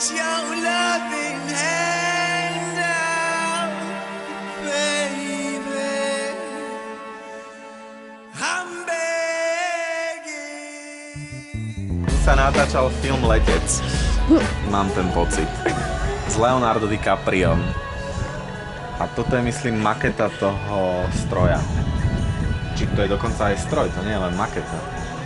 your loving hand out, baby. I'm begging. Tu sa natáčal film Letec. Mám ten pocit. S Leonardo DiCapriom. A toto je, myslím, maketa toho stroja. Či to je dokonca aj stroj, to nie je len maketa.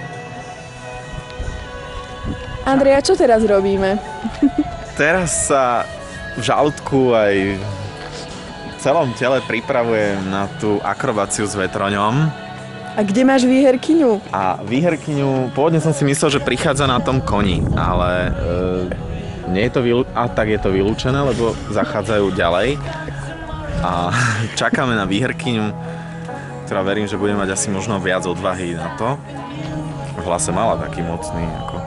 Andrea, čo teraz robíme? Teraz sa v žalúdku aj v celom tele pripravujem na tú akrobáciu s vetroňom. A kde máš výherkyňu? A výherkyňu, pôvodne som si myslel, že prichádza na tom koni, ale nie je to tak je to vylúčené, lebo zachádzajú ďalej. A čakáme na výherkyňu, ktorá verím, že bude mať asi možno viac odvahy na to. V hlase mala taký mocný ako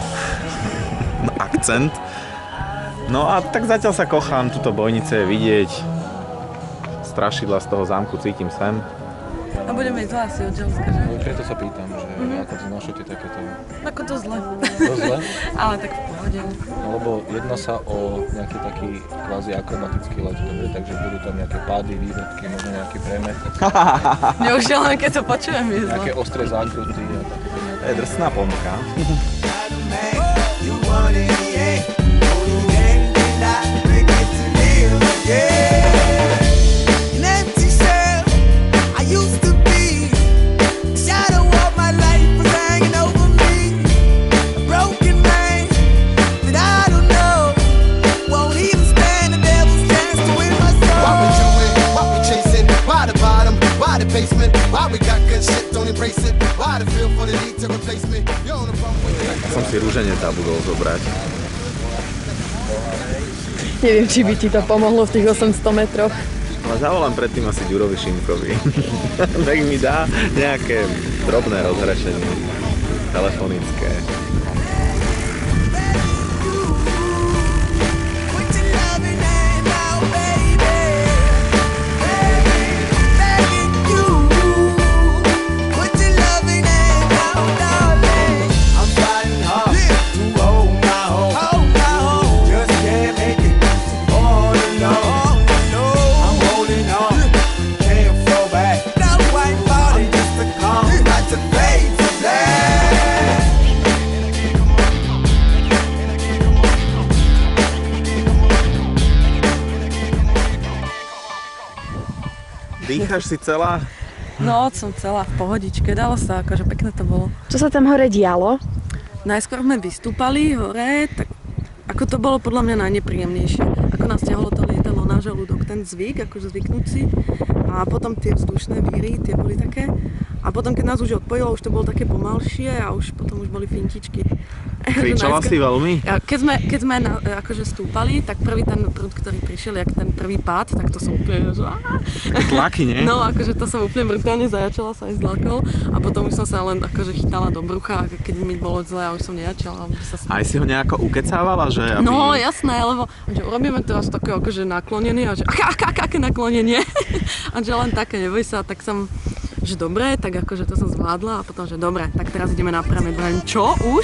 akcent. No a tak zatiaľ sa kochám, tuto bojnice je vidieť. Strašidla z toho zámku cítim sem. A budeme ísť asi od Želska, že? No, preto sa pýtam, že ako to znášate takéto... Ako to zle. To zle? Ale tak v pohode. No, lebo jedná sa o nejaký taký kvázi akrobatický let, dobre? Takže budú tam nejaké pády, vývrtky, možno nejaký premet. Mňa už len keď to počujem, je zle. Nejaké ostré zákruty a také. To je drsná ponuka. Som si rúženie zabudol zobrať. Neviem, či by ti to pomohlo v tých 800 metroch. Ale zavolám predtým asi Ďurovi Šimkovi. Tak mi dá nejaké drobné rozhrešenie telefonické. Dýchaš si celá? No, som celá v pohodičke, dalo sa, akože pekné to bolo. Čo sa tam hore dialo? Najskôr sme vystúpali hore, tak ako to bolo podľa mňa najnepríjemnejšie. Ako nás ťahalo to lietadlo na žalúdok, ten zvyk, akože zvyknúť si. A potom tie vzdušné víry, tie boli také. A potom, keď nás už odpojilo, už to bolo také pomalšie a už potom už boli fintičky. Kričala si veľmi? Keď sme akože stúpali, tak prvý ten prúd, ktorý prišiel, jak ten prvý pád, tak to som úplne... Tlaky, nie? No, akože to som úplne brutálne zajačala, sa aj zlákol. A potom už som sa len akože chytala do brucha, keď mi bolo zle a už som nejačala. Aj si ho nejako ukecávala, že aby... No, jasné, lebo že urobíme teraz také akože naklonenie a že aké naklonenie? A že len také, neboj sa, tak som... že dobre, tak akože to som zvládla a potom, že dobre, tak teraz ideme na premet. Čo? Už?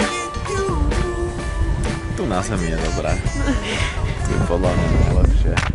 Na zemi je dobré. To je podľa mňa najlepšie.